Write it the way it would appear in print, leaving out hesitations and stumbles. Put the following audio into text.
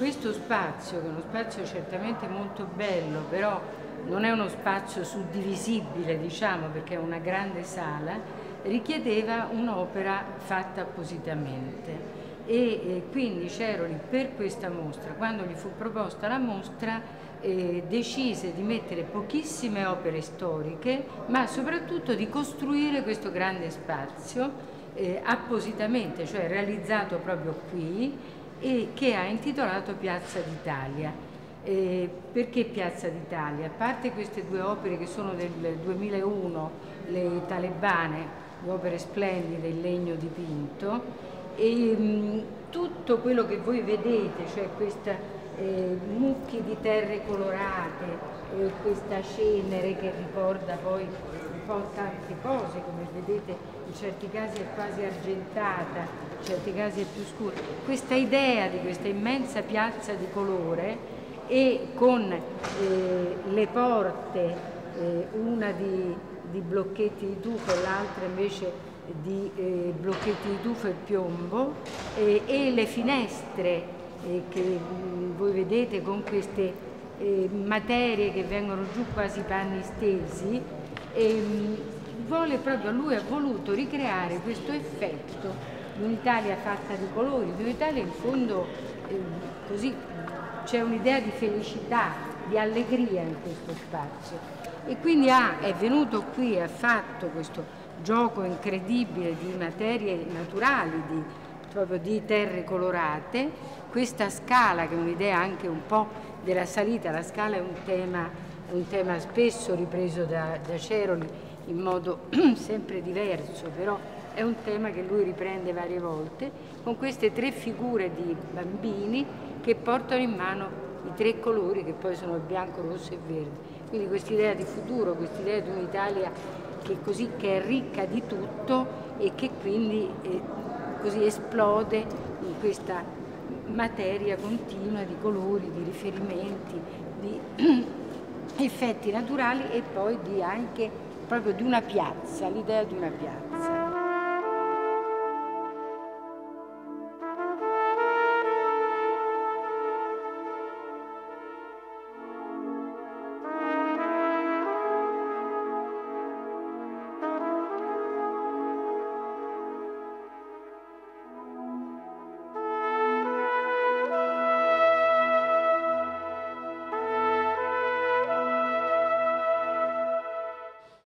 questo spazio, che è uno spazio certamente molto bello, però non è uno spazio suddivisibile, diciamo, perché è una grande sala, richiedeva un'opera fatta appositamente. E quindi Ceroli, per questa mostra, quando gli fu proposta la mostra, decise di mettere pochissime opere storiche, ma soprattutto di costruire questo grande spazio appositamente, cioè realizzato proprio qui, e che ha intitolato Piazza d'Italia. Perché Piazza d'Italia? A parte queste due opere che sono del 2001, le talebane, due opere splendide in legno dipinto, e tutto quello che voi vedete, cioè questa mucchi di terre colorate, questa cenere che ricorda poi un po' tante cose, come vedete in certi casi è quasi argentata, in certi casi è più scura. Questa idea di questa immensa piazza di colore e con le porte, una di blocchetti di tufo e l'altra invece di blocchetti di tufo e piombo, e le finestre che voi vedete con queste materie che vengono giù quasi panni stesi, lui ha voluto ricreare questo effetto di un'Italia fatta di colori, di un'Italia in fondo così c'è un'idea di felicità, di allegria in questo spazio. E quindi è venuto qui e ha fatto questo gioco incredibile di materie naturali, proprio di terre colorate, questa scala che è un'idea anche un po' della salita. La scala è un tema spesso ripreso da Ceroli in modo sempre diverso, però è un tema che lui riprende varie volte, con queste tre figure di bambini che portano in mano i tre colori che poi sono il bianco, il rosso e il verde. Quindi quest'idea di futuro, quest'idea di un'Italia che è ricca di tutto e che quindi così esplode in questa materia continua di colori, di riferimenti, di effetti naturali e poi anche proprio di una piazza, l'idea di una piazza.